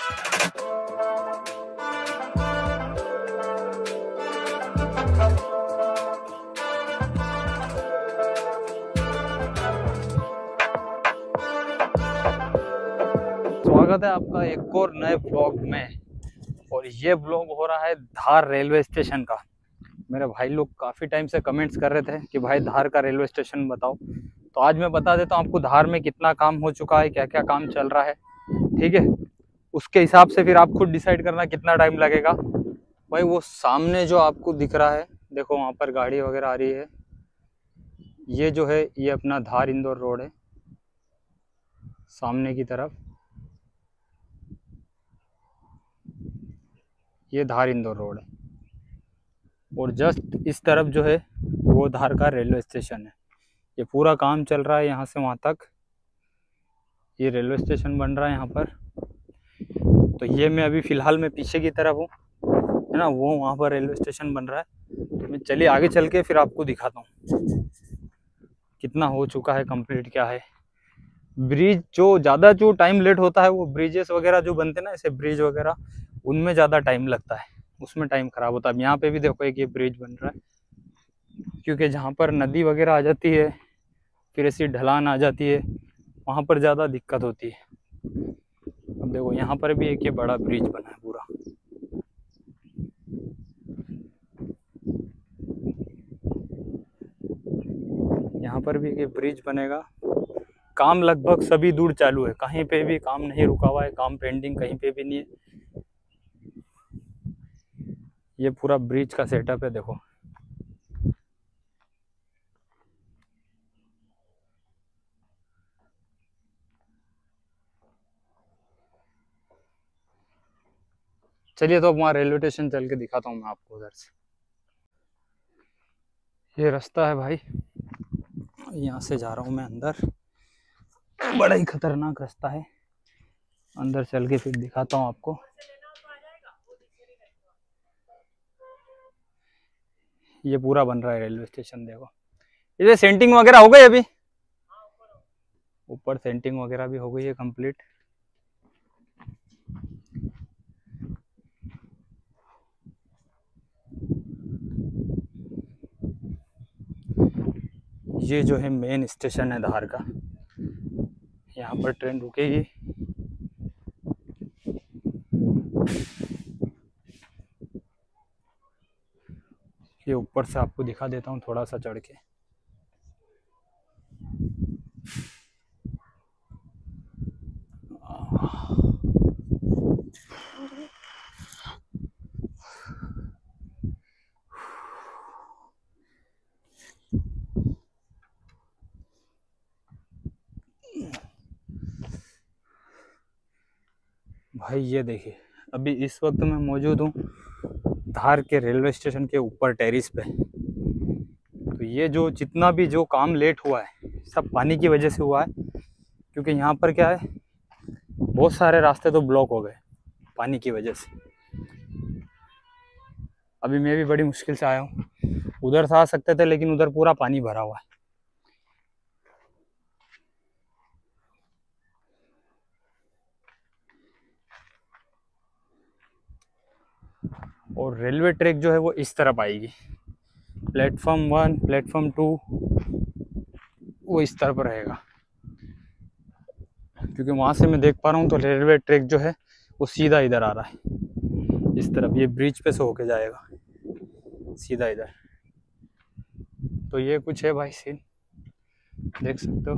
स्वागत है आपका एक और नए ब्लॉग में। और ये ब्लॉग हो रहा है धार रेलवे स्टेशन का। मेरे भाई लोग काफ़ी टाइम से कमेंट्स कर रहे थे कि भाई धार का रेलवे स्टेशन बताओ, तो आज मैं बता देता हूँ आपको धार में कितना काम हो चुका है, क्या क्या काम चल रहा है। ठीक है, उसके हिसाब से फिर आप खुद डिसाइड करना कितना टाइम लगेगा। भाई वो सामने जो आपको दिख रहा है, देखो वहाँ पर गाड़ी वगैरह आ रही है। ये जो है ये अपना धार इंदौर रोड है सामने की तरफ। ये धार इंदौर रोड है और जस्ट इस तरफ जो है वो धार का रेलवे स्टेशन है। ये पूरा काम चल रहा है यहाँ से वहाँ तक। ये रेलवे स्टेशन बन रहा है यहाँ पर। तो ये मैं अभी फ़िलहाल मैं पीछे की तरफ हूँ, है ना, वो वहाँ पर रेलवे स्टेशन बन रहा है। तो मैं चलिए आगे चल के फिर आपको दिखाता हूँ कितना हो चुका है, कंप्लीट क्या है। ब्रिज जो ज़्यादा जो टाइम लेट होता है वो ब्रिजेस वगैरह जो बनते हैं ना, ऐसे ब्रिज वगैरह, उनमें ज़्यादा टाइम लगता है, उसमें टाइम ख़राब होता है। यहाँ पे भी देखो एक ये ब्रिज बन रहा है, क्योंकि जहाँ पर नदी वगैरह आ जाती है फिर ऐसी ढलान आ जाती है, वहाँ पर ज़्यादा दिक्कत होती है। अब देखो यहाँ पर भी एक ये बड़ा ब्रिज बना है पूरा। यहाँ पर भी एक ये ब्रिज बनेगा। काम लगभग सभी दूर चालू है, कहीं पे भी काम नहीं रुका हुआ है, काम पेंडिंग कहीं पे भी नहीं है। ये पूरा ब्रिज का सेटअप है देखो। चलिए तो अब वहाँ रेलवे स्टेशन चल के दिखाता हूँ मैं आपको उधर से। ये रास्ता है भाई, यहाँ से जा रहा हूँ मैं अंदर। बड़ा ही खतरनाक रास्ता है, अंदर चल के फिर दिखाता हूँ आपको। ये पूरा बन रहा है रेलवे स्टेशन देखो। इधर सेंटिंग वगैरह हो गई अभी, ऊपर सेंटिंग वगैरह भी हो गई है कंप्लीट। ये जो है मेन स्टेशन है धार का, यहाँ पर ट्रेन रुकेगी। ये ऊपर से आपको दिखा देता हूँ थोड़ा सा चढ़ के। भाई ये देखिए, अभी इस वक्त मैं मौजूद हूँ धार के रेलवे स्टेशन के ऊपर टेरिस पे। तो ये जो जितना भी जो काम लेट हुआ है सब पानी की वजह से हुआ है, क्योंकि यहाँ पर क्या है, बहुत सारे रास्ते तो ब्लॉक हो गए पानी की वजह से। अभी मैं भी बड़ी मुश्किल से आया हूँ, उधर से आ सकते थे लेकिन उधर पूरा पानी भरा हुआ है। और रेलवे ट्रैक जो है वो इस तरफ आएगी, प्लेटफॉर्म 1 प्लेटफॉर्म 2 वो इस तरफ रहेगा, क्योंकि वहाँ से मैं देख पा रहा हूँ तो रेलवे ट्रैक जो है वो सीधा इधर आ रहा है इस तरफ। ये ब्रिज पे से होके जाएगा सीधा इधर। तो ये कुछ है भाई सीन, देख सकते हो।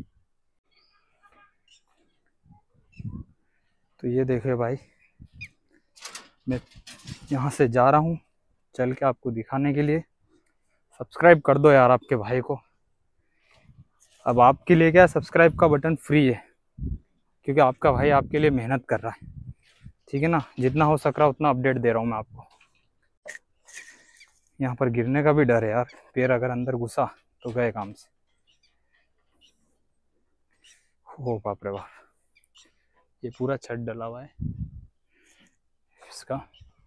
तो ये देखिए भाई, मैं यहाँ से जा रहा हूँ चल के आपको दिखाने के लिए। सब्सक्राइब कर दो यार आपके भाई को। अब आपके लिए क्या, सब्सक्राइब का बटन फ्री है, क्योंकि आपका भाई आपके लिए मेहनत कर रहा है। ठीक है ना, जितना हो सक रहा है उतना अपडेट दे रहा हूँ मैं आपको। यहाँ पर गिरने का भी डर है यार, पैर अगर अंदर घुसा तो गए काम से। हो बाप रे बाप, ये पूरा छत डला हुआ है इसका।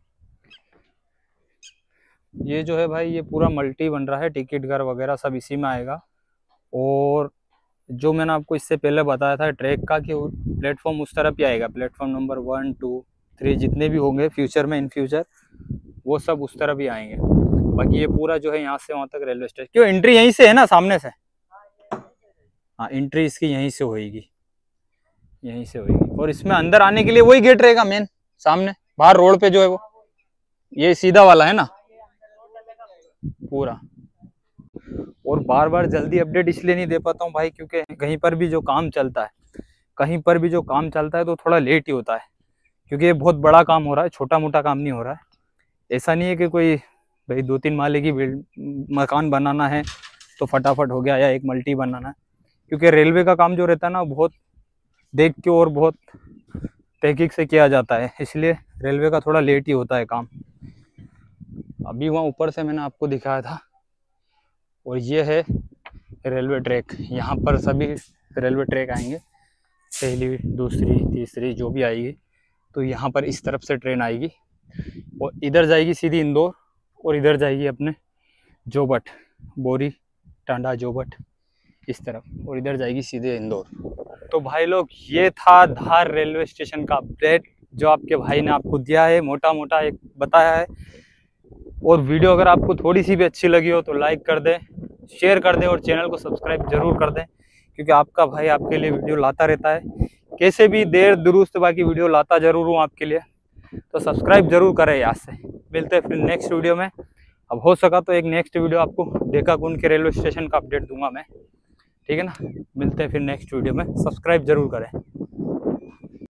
ये जो है भाई ये पूरा मल्टी बन रहा है, टिकट घर वगैरह सब इसी में आएगा। और जो मैंने आपको इससे पहले बताया था ट्रैक का कि प्लेटफॉर्म उस तरफ ही आएगा, प्लेटफॉर्म नंबर 1, 2, 3 जितने भी होंगे फ्यूचर में, इन फ्यूचर वो सब उस तरफ ही आएंगे। बाकी ये पूरा जो है यहाँ से वहाँ तक रेलवे स्टेशन, क्यों एंट्री यहीं से है ना, सामने से? हाँ, एंट्री इसकी यहीं से होएगी, यहीं से होएगी। और इसमें अंदर आने के लिए वही गेट रहेगा मेन, सामने बाहर रोड पे जो है वो, ये सीधा वाला है ना पूरा। और बार बार जल्दी अपडेट इसलिए नहीं दे पाता हूँ भाई, क्योंकि कहीं पर भी जो काम चलता है, कहीं पर भी जो काम चलता है तो थोड़ा लेट ही होता है, क्योंकि ये बहुत बड़ा काम हो रहा है, छोटा मोटा काम नहीं हो रहा है। ऐसा नहीं है कि कोई भाई 2-3 माले की मकान बनाना है तो फटाफट हो गया, या एक मल्टी बनाना है, क्योंकि रेलवे का काम जो रहता है ना बहुत देख के और बहुत तहकीक से किया जाता है, इसलिए रेलवे का थोड़ा लेट ही होता है काम। अभी वहाँ ऊपर से मैंने आपको दिखाया था, और ये है रेलवे ट्रैक। यहाँ पर सभी रेलवे ट्रैक आएंगे, पहली, दूसरी, तीसरी जो भी आएगी, तो यहाँ पर इस तरफ से ट्रेन आएगी और इधर जाएगी सीधी इंदौर, और इधर जाएगी अपने जोबट, बोरी टांडा जोबट इस तरफ, और इधर जाएगी सीधे इंदौर। तो भाई लोग ये था धार रेलवे स्टेशन का अपडेट जो आपके भाई ने आपको दिया है, मोटा मोटा एक बताया है। और वीडियो अगर आपको थोड़ी सी भी अच्छी लगी हो तो लाइक कर दें, शेयर कर दें, और चैनल को सब्सक्राइब जरूर कर दें, क्योंकि आपका भाई आपके लिए वीडियो लाता रहता है, कैसे भी देर दुरुस्त बाकी वीडियो लाता जरूर हूँ आपके लिए। तो सब्सक्राइब जरूर करें यहाँ से। मिलते हैं फिर नेक्स्ट वीडियो में। अब हो सका तो एक नेक्स्ट वीडियो आपको डेकाकुंड के रेलवे स्टेशन का अपडेट दूंगा मैं, ठीक है ना। मिलते हैं फिर नेक्स्ट वीडियो में, सब्सक्राइब जरूर करें।